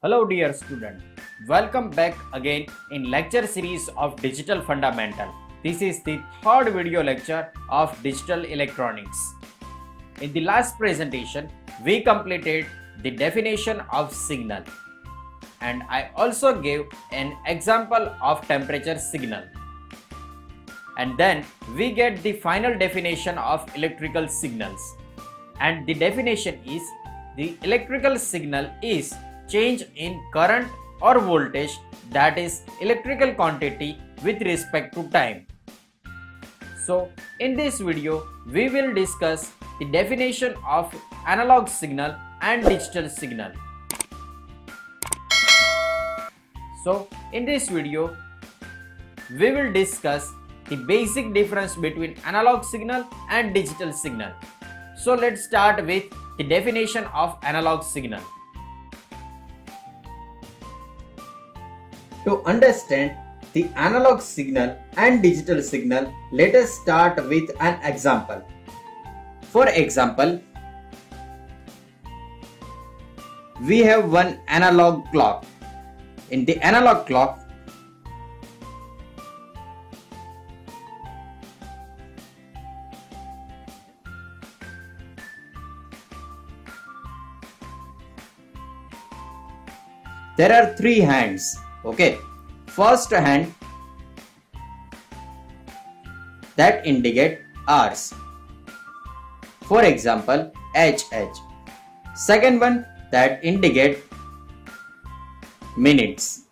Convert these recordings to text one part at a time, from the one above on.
Hello dear student, welcome back again in lecture series of Digital Fundamental. This is the third video lecture of Digital Electronics. In the last presentation, we completed the definition of signal and I also gave an example of temperature signal. And then we get the final definition of electrical signals. And the definition is the electrical signal is change in current or voltage, that is electrical quantity with respect to time. So in this video we will discuss the definition of analog signal and digital signal. So in this video we will discuss the basic difference between analog signal and digital signal. So let's start with the definition of analog signal. To understand the analog signal and digital signal, let us start with an example. For example, we have one analog clock. In the analog clock, there are three hands. Okay, first hand that indicate hours. For example, HH. Second one that indicate minutes.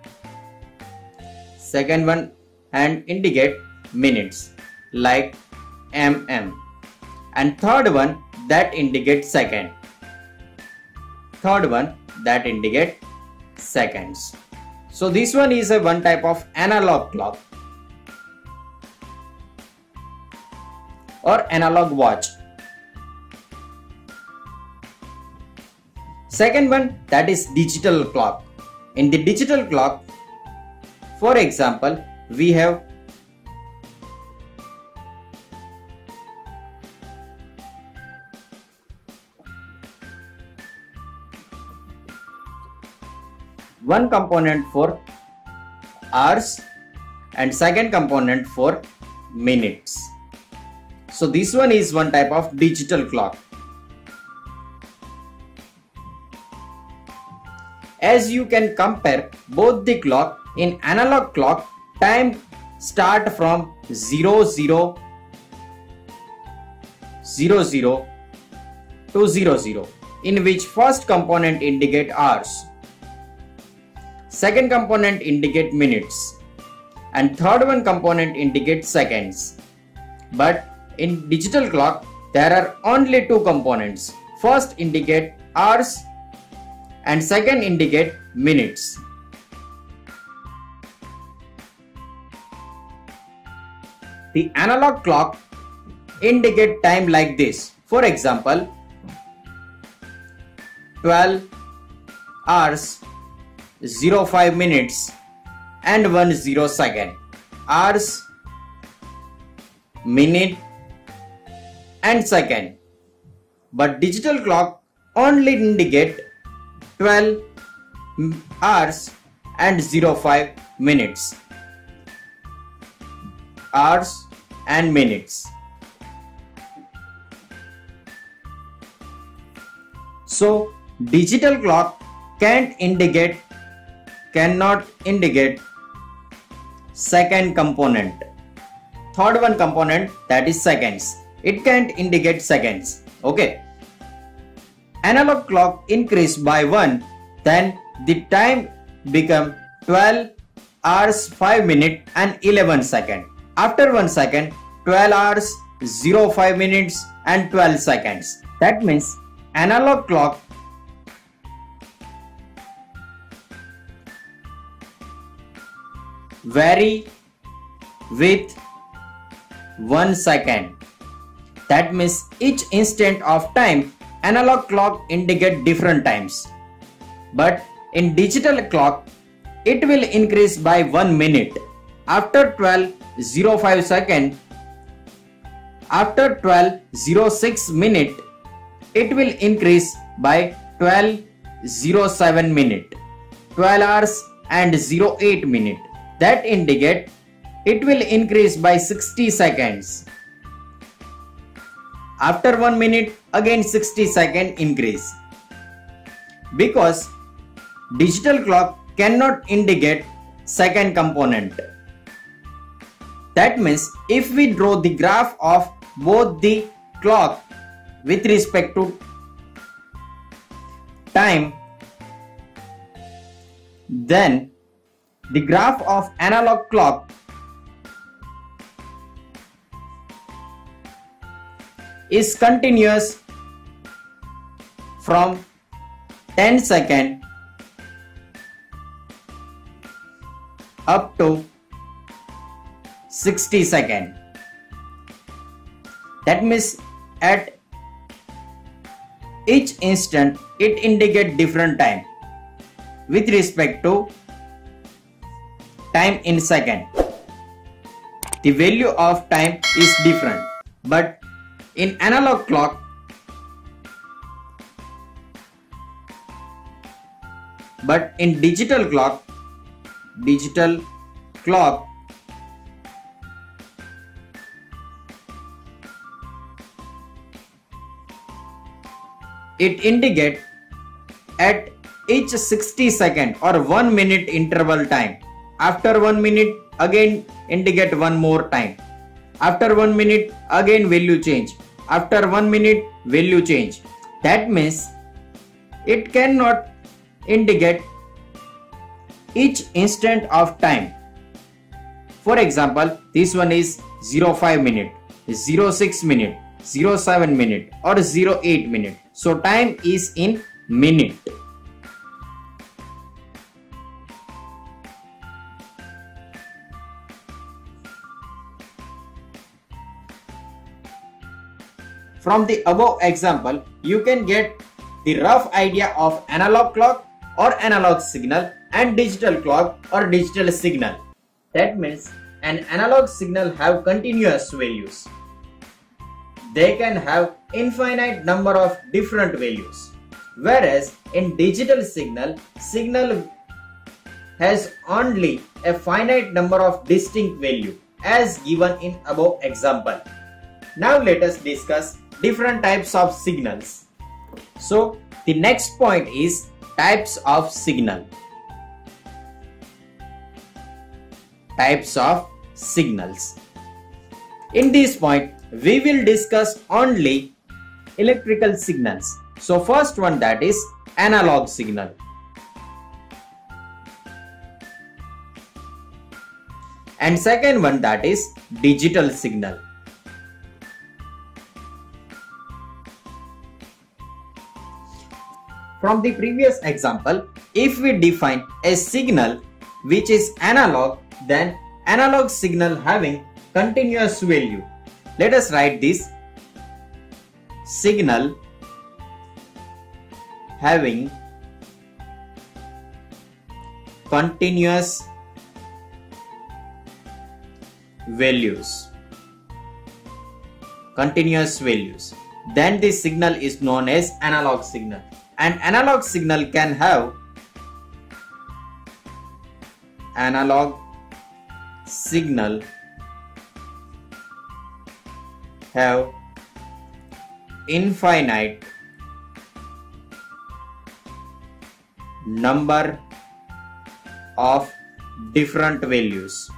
Second one and indicate minutes like MM. And third one that indicate second. Third one that indicate seconds. So this one is a one type of analog clock or analog watch. Second one that is digital clock. In the digital clock, for example, we have one component for hours and second component for minutes. So this one is one type of digital clock. As you can compare both the clock, in analog clock time start from 0000 to 00, in which first component indicate hours, second component indicate minutes, and third one component indicate seconds. But in digital clock there are only two components. First indicate hours and second indicate minutes. The analog clock indicate time like this. For example, 12 hours 05 minutes and 10 second, hours, minute and second. But digital clock only indicate 12 hours and 05 minutes, hours and minutes. So digital clock cannot indicate second component, third one component that is seconds. It can't indicate seconds. Okay, analog clock increase by 1, then the time become 12 hours 5 minutes and 11 second. After 1 second, 12 hours 05 minutes and 12 seconds. That means analog clock vary with 1 second. That means each instant of time analog clock indicate different times. But in digital clock it will increase by 1 minute. After 12:05 second, after 12:06 minute, it will increase by 12:07 minute. 12 hours and 08 minute. That indicate it will increase by 60 seconds. After 1 minute, again 60 second increase. Because digital clock cannot indicate second component. That means if we draw the graph of both the clock with respect to time, then the graph of analog clock is continuous from 10 seconds up to 60 seconds. That means at each instant it indicates different time with respect to time in second. The value of time is different, but in analog clock in digital clock it indicate at each 60 second or 1 minute interval time. After 1 minute again indicate one more time. After 1 minute again value change. After 1 minute value change. That means it cannot indicate each instant of time. For example, this one is 05 minute, 06 minute, 07 minute or 08 minute. So time is in minute. From the above example, you can get the rough idea of analog clock or analog signal and digital clock or digital signal. That means an analog signal have continuous values. They can have infinite number of different values. Whereas in digital signal has only a finite number of distinct value as given in above example. Now let us discuss different types of signals. So the next point is types of signal. Types of signals. In this point, we will discuss only electrical signals. So first one, that is analog signal. And second one, that is digital signal. From the previous example, if we define a signal which is analog, then analog signal having continuous value. Let us write this: signal having continuous values. Then this signal is known as analog signal. An analog signal can have infinite number of different values.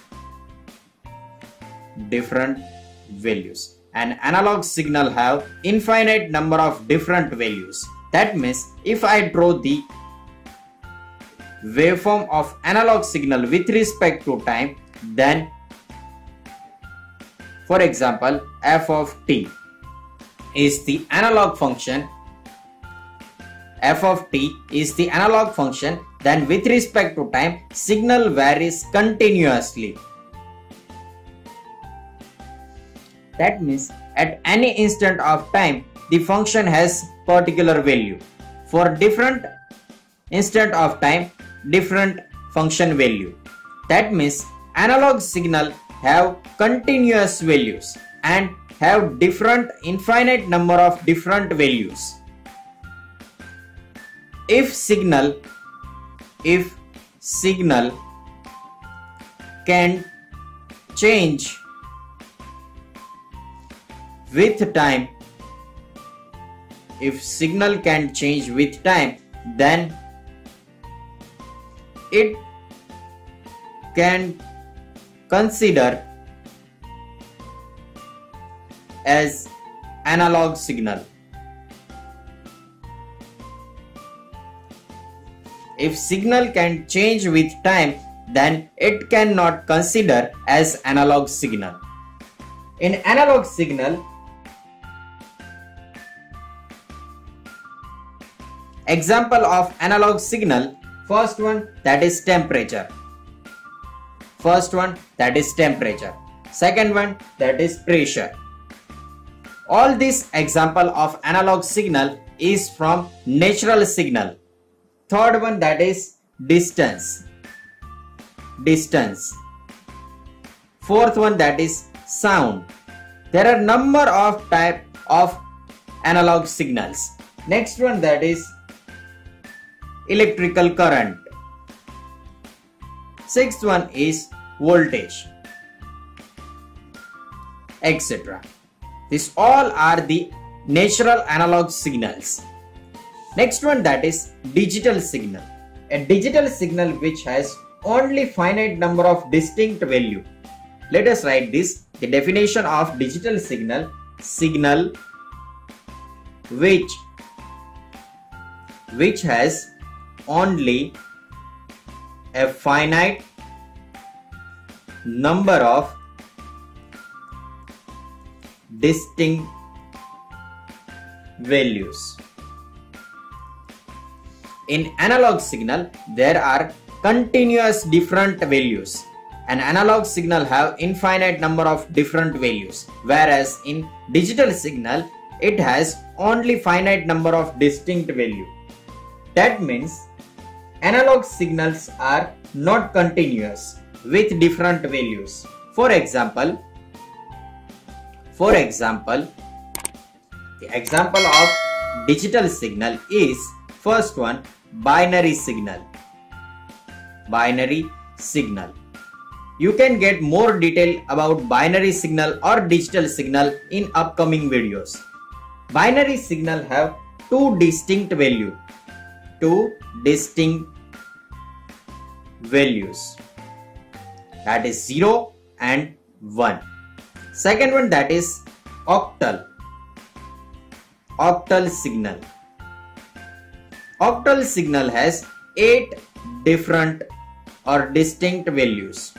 An analog signal have infinite number of different values. That means if I draw the waveform of analog signal with respect to time, then for example f of t is the analog function. F of t is the analog function, then with respect to time signal varies continuously. That means at any instant of time the function has particular value. For different instant of time, different function value. That means analog signal have continuous values and have different infinite number of different values. If signal if signal can change with time, then it can consider as analog signal. If signal can change with time, then it cannot consider as analog signal. In analog signal, example of analog signal, first one that is temperature. Second one that is pressure. All this example of analog signal is from natural signal. Third one that is distance. Fourth one that is sound. There are number of type of analog signals. Next one that is electrical current. Sixth one is voltage, etc. These all are the natural analog signals. Next one that is digital signal. A digital signal which has only finite number of distinct value. Let us write this. The definition of digital signal: signal which has only a finite number of distinct values. In analog signal, there are continuous different values. An analog signal have infinite number of different values, whereas in digital signal, it has only finite number of distinct value. That means analog signals are not continuous with different values. For example, the example of digital signal is first one, binary signal. You can get more detail about binary signal or digital signal in upcoming videos. Binary signal have two distinct values. That is 0 and 1. Second one that is octal signal. Octal signal has 8 different or distinct values.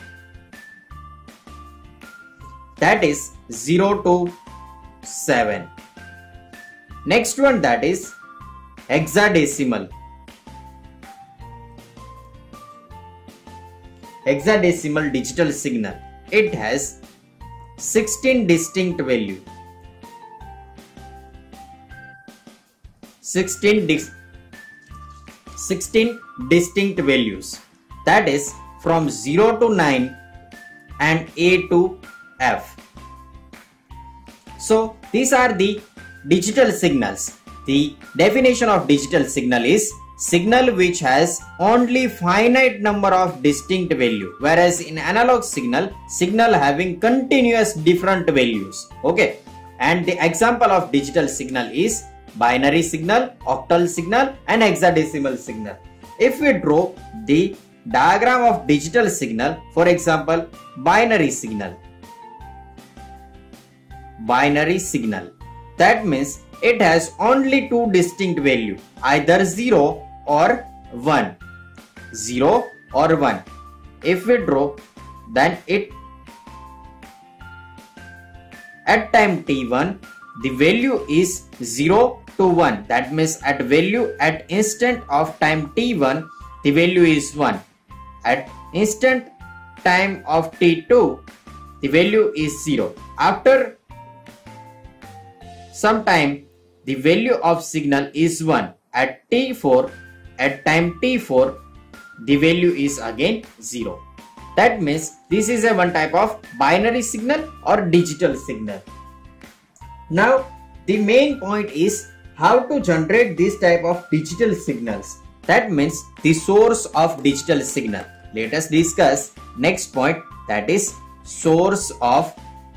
That is 0 to 7. Next one that is hexadecimal. Hexadecimal digital signal. It has 16 distinct values. 16 distinct values. That is from 0 to 9 and A to F. So these are the digital signals. The definition of digital signal is signal which has only finite number of distinct value, whereas in analog signal having continuous different values. Okay, and the example of digital signal is binary signal, octal signal and hexadecimal signal. If we draw the diagram of digital signal, for example, binary signal, that means it has only two distinct value, either 0 or 1. If we draw, then it at time t1 the value is 0 to 1. That means at instant of time t1 the value is 1. At instant time of t2 the value is 0. After some time the value of signal is 1. At time t4 the value is again 0. That means this is a one type of binary signal or digital signal. Now the main point is how to generate this type of digital signals. That means the source of digital signal. Let us discuss next point, that is source of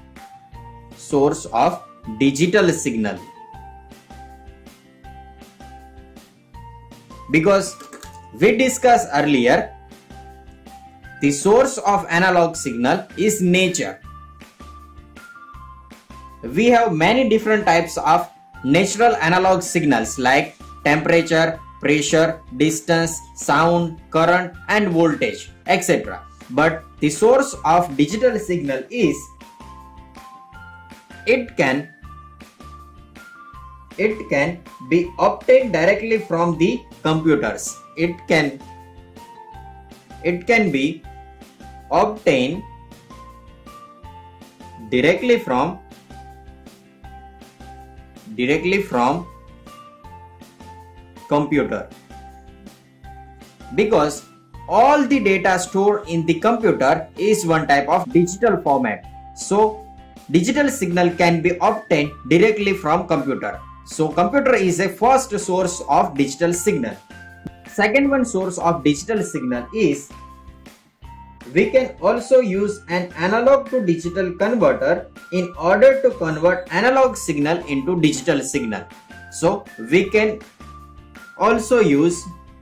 digital signal. Because we discussed earlier, the source of analog signal is nature. We have many different types of natural analog signals like temperature, pressure, distance, sound, current and voltage, etc. But the source of digital signal is it can be obtained directly from the computers. It can be obtained directly from computer, because all the data stored in the computer is one type of digital format. So digital signal can be obtained directly from computer. So computer is a first source of digital signal. Second one source of digital signal is we can also use an analog to digital converter in order to convert analog signal into digital signal. So we can also use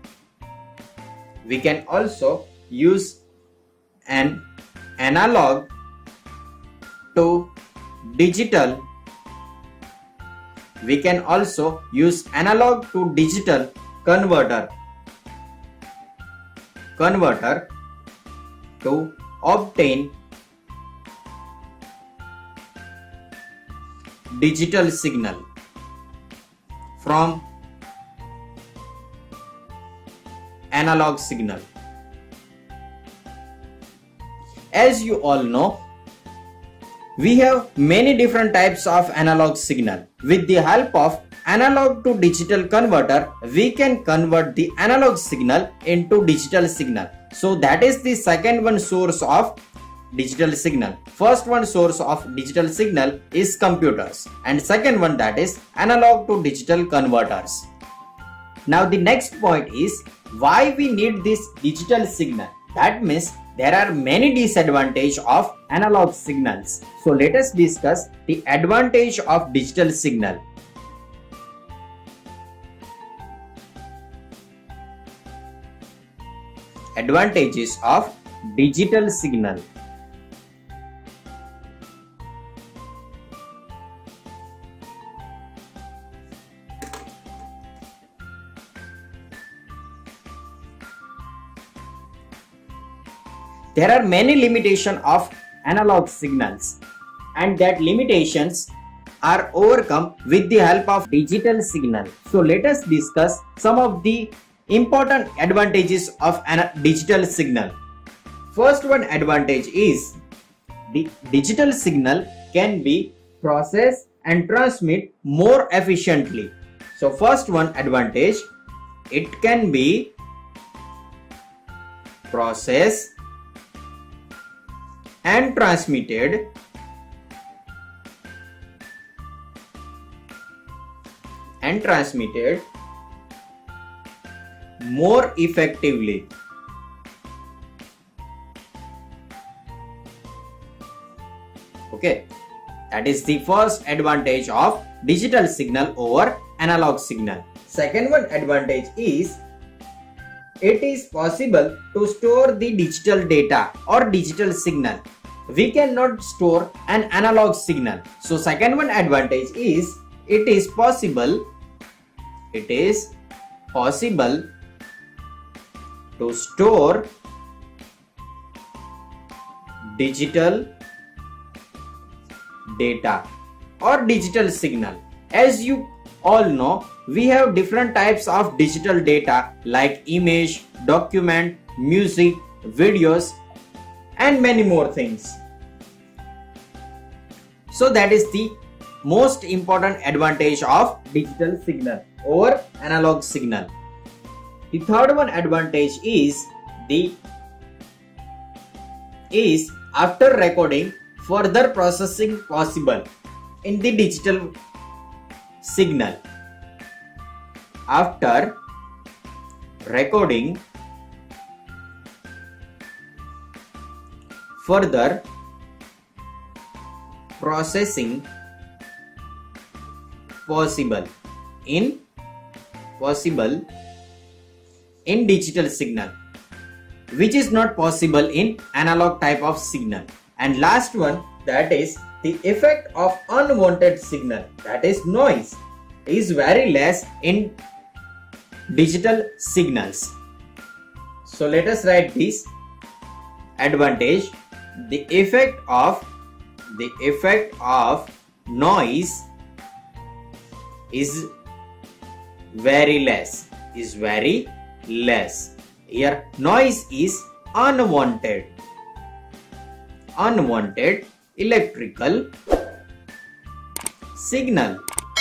an analog to digital. We can also use analog to digital converter to obtain digital signal from analog signal. As you all know, we have many different types of analog signal. With the help of analog to digital converter, we can convert the analog signal into digital signal. So that is the second one source of digital signal. First one source of digital signal is computers, and second one, that is analog to digital converters. Now the next point is why we need this digital signal. That means there are many disadvantages of analog signals. So let us discuss the advantage of digital signal. Advantages of digital signal. There are many limitations of analog signals, and that limitations are overcome with the help of digital signal. So let us discuss some of the important advantages of a digital signal. First one advantage is the digital signal can be processed and transmit more efficiently. So first one advantage, it can be processed and transmitted more effectively. Okay, that is the first advantage of digital signal over analog signal. Second one advantage is it is possible to store the digital data or digital signal. We cannot store an analog signal. So second one advantage is it is possible to store digital data or digital signal. As you all know, we have different types of digital data like image, document, music, videos and many more things. So that is the most important advantage of digital signal over analog signal. The third one advantage is after recording, further processing possible in the digital signal. After recording, further processing possible in digital signal, which is not possible in analog type of signal. And last one, that is the effect of unwanted signal, that is noise, is very less in digital signals. So let us write this advantage. The effect of noise is very less. Here noise is unwanted electrical signal,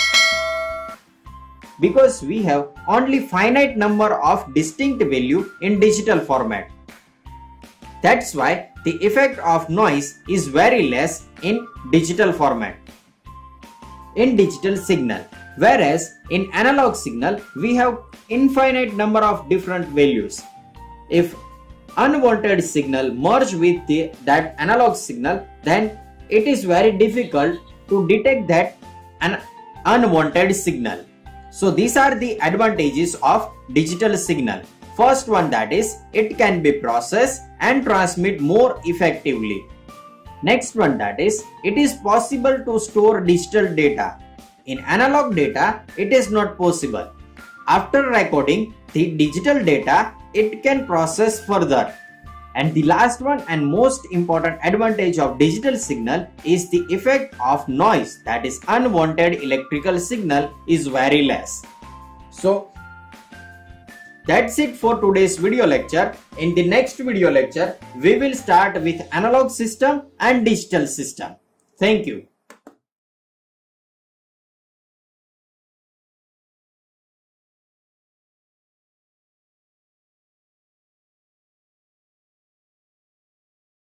because we have only finite number of distinct value in digital format. That's why the effect of noise is very less in digital format, in digital signal. Whereas in analog signal, we have infinite number of different values. If unwanted signal merge with that analog signal, then it is very difficult to detect that an unwanted signal. So these are the advantages of digital signal. First one, that is it can be processed and transmit more effectively. Next one, that is it is possible to store digital data. In analog data, it is not possible. After recording the digital data, it can process further. And the last one and most important advantage of digital signal is the effect of noise, that is unwanted electrical signal, is very less. So that's it for today's video lecture. In the next video lecture, we will start with analog system and digital system. Thank you.